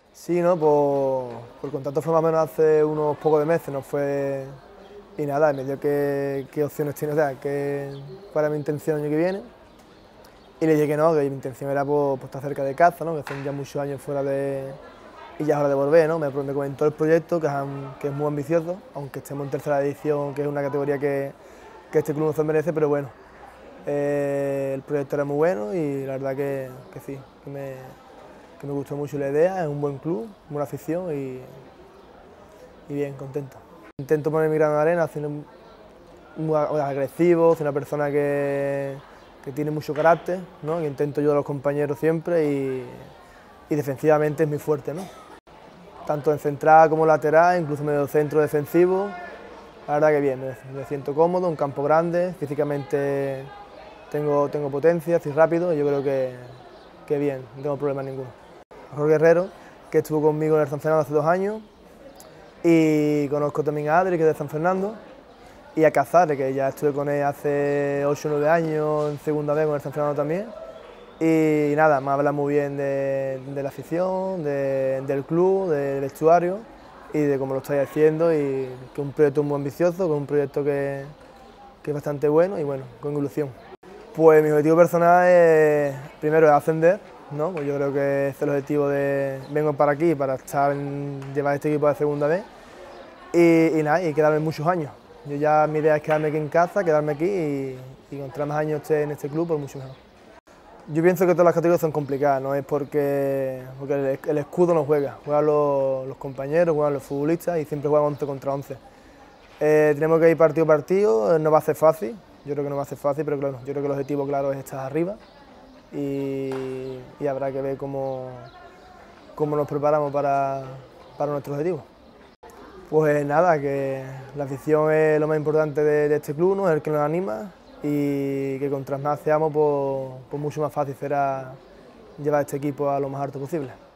Sí, ¿no? Pues el contacto fue más o menos hace unos pocos de meses, no fue... Y nada, me dio qué opciones tiene, o sea, cuál era mi intención el año que viene. Y le dije que no, que mi intención era pues estar cerca de casa, ¿no? Que son ya muchos años fuera de... Y ya es hora de volver, ¿no? Me comentó el proyecto, que es muy ambicioso, aunque estemos en tercera edición, que es una categoría que este club no se merece, pero bueno, el proyecto era muy bueno y la verdad que sí, que me gustó mucho la idea, es un buen club, buena afición y bien, contento. Intento poner mi grano de arena, siendo muy agresivo, soy una persona que tiene mucho carácter, ¿no? Que intento ayudar a los compañeros siempre y defensivamente es muy fuerte, ¿no? Tanto en central como lateral, incluso medio centro defensivo. La verdad que bien, me siento cómodo, un campo grande, físicamente tengo potencia, estoy rápido y yo creo que bien, no tengo problema ninguno. Jorge Guerrero, que estuvo conmigo en el San Fernando hace 2 años, y conozco también a Adri, que es de San Fernando, y a Cazares, que ya estuve con él hace 8 o 9 años en segunda vez con el San Fernando también. Y nada, me habla muy bien de la afición, del club, del vestuario y de cómo lo estáis haciendo y que es un proyecto muy ambicioso, que es un proyecto que es bastante bueno y bueno, con ilusión. Pues mi objetivo personal es, primero es ascender, ¿no? Pues yo creo que ese es el objetivo de, vengo para aquí para llevar este equipo de segunda vez y nada, y quedarme muchos años. Yo ya mi idea es quedarme aquí en casa, quedarme aquí y contra más años esté en este club, pues mucho mejor. Yo pienso que todas las categorías son complicadas, no es porque el escudo no juegan los compañeros, juegan los futbolistas y siempre juegan 11 contra 11. Tenemos que ir partido a partido, no va a ser fácil, yo creo que no va a ser fácil, pero claro, yo creo que el objetivo claro es estar arriba y habrá que ver cómo nos preparamos para nuestro objetivo. Pues nada, que la afición es lo más importante de este club, ¿no? Es el que nos anima y que contra más seamos, pues mucho más fácil será llevar este equipo a lo más alto posible.